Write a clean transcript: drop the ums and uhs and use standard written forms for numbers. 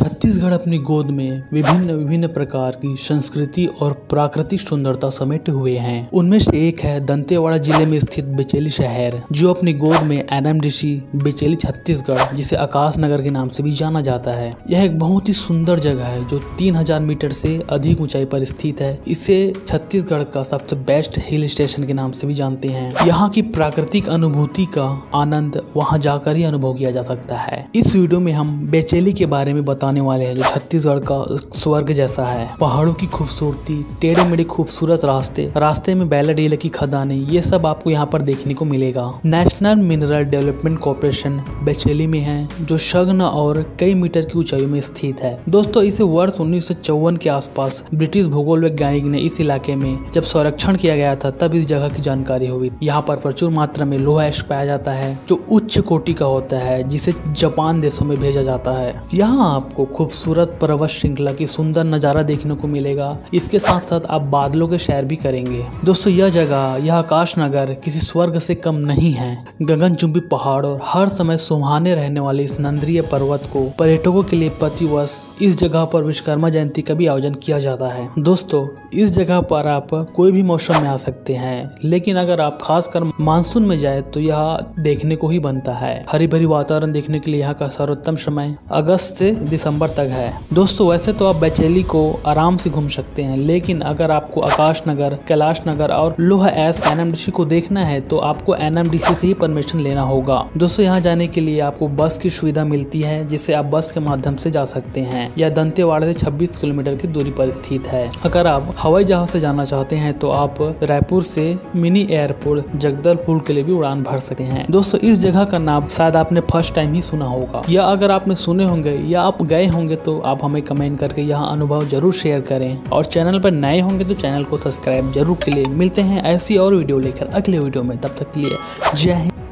छत्तीसगढ़ अपनी गोद में विभिन्न विभिन्न प्रकार की संस्कृति और प्राकृतिक सुंदरता समेटे हुए हैं। उनमें से एक है दंतेवाड़ा जिले में स्थित बेचैली शहर, जो अपनी गोद में एनएमडीसी बेचैली छत्तीसगढ़, जिसे आकाश नगर के नाम से भी जाना जाता है। यह एक बहुत ही सुंदर जगह है जो 3000 मीटर से अधिक ऊंचाई पर स्थित है। इसे छत्तीसगढ़ का सबसे बेस्ट हिल स्टेशन के नाम से भी जानते हैं। यहाँ की प्राकृतिक अनुभूति का आनंद वहाँ जाकर ही अनुभव किया जा सकता है। इस वीडियो में हम बेचैली के बारे में बताने वाले हैं, जो छत्तीसगढ़ का स्वर्ग जैसा है। पहाड़ों की खूबसूरती, टेढ़े मेढ़े खूबसूरत रास्ते में बैलाडीला की खदानें, ये सब आपको यहाँ पर देखने को मिलेगा। नेशनल मिनरल डेवलपमेंट कॉर्पोरेशन बेचैली में है, जो शगन और कई मीटर की ऊंचाई में स्थित है। दोस्तों, इसे वर्ष 1954 के आसपास ब्रिटिश भूगोल वैज्ञानिक ने इस इलाके में जब संरक्षण किया गया था, तब इस जगह की जानकारी हुई। यहाँ पर प्रचुर मात्रा में लोहा ऐश पाया जाता है, जो उच्च कोटि का होता है, जिसे जापान देशों में भेजा जाता है। यहाँ आपको खूबसूरत पर्वत श्रृंखला की सुंदर नजारा देखने को मिलेगा। इसके साथ साथ आप बादलों के सैर भी करेंगे। दोस्तों, यह जगह, यह आकाश नगर किसी स्वर्ग से कम नहीं है। गगनचुंबी पहाड़ और हर समय सुहाने रहने वाले इस नंदनीय पर्वत को पर्यटकों के लिए प्रतिवर्ष इस जगह पर विश्वकर्मा जयंती का भी आयोजन किया जाता है। दोस्तों, इस जगह पर आप कोई भी मौसम में आ सकते हैं, लेकिन अगर आप खासकर मानसून में जाए तो यह देखने को ही बनता है। हरी भरी वातावरण देखने के लिए यहाँ का सर्वोत्तम समय अगस्त से दिसंबर तक है। दोस्तों, वैसे तो आप बेचैली को आराम से घूम सकते हैं, लेकिन अगर आपको आकाश नगर, कैलाश नगर और लोहा ऐश एनएमडीसी को देखना है तो आपको एनएमडीसी से ही परमिशन लेना होगा। दोस्तों, यहाँ जाने के लिए आपको बस की सुविधा मिलती है, जिससे आप बस के माध्यम से जा सकते हैं। यह दंतेवाड़ा से 26 किलोमीटर की दूरी पर स्थित है। अगर आप हवाई जहाज से जाना चाहते हैं तो आप रायपुर से मिनी एयरपोर्ट जगदलपुर के लिए भी उड़ान भर सकते हैं। दोस्तों, इस जगह का नाम शायद आपने फर्स्ट टाइम ही सुना होगा, या अगर आपने सुने होंगे या आप गए होंगे तो आप हमें कमेंट करके यहाँ अनुभव जरूर शेयर करें। और चैनल पर नए होंगे तो चैनल को सब्सक्राइब जरूर के लिए। मिलते हैं ऐसी और वीडियो लेकर अगले वीडियो में। तब तक के लिए जय हिंद।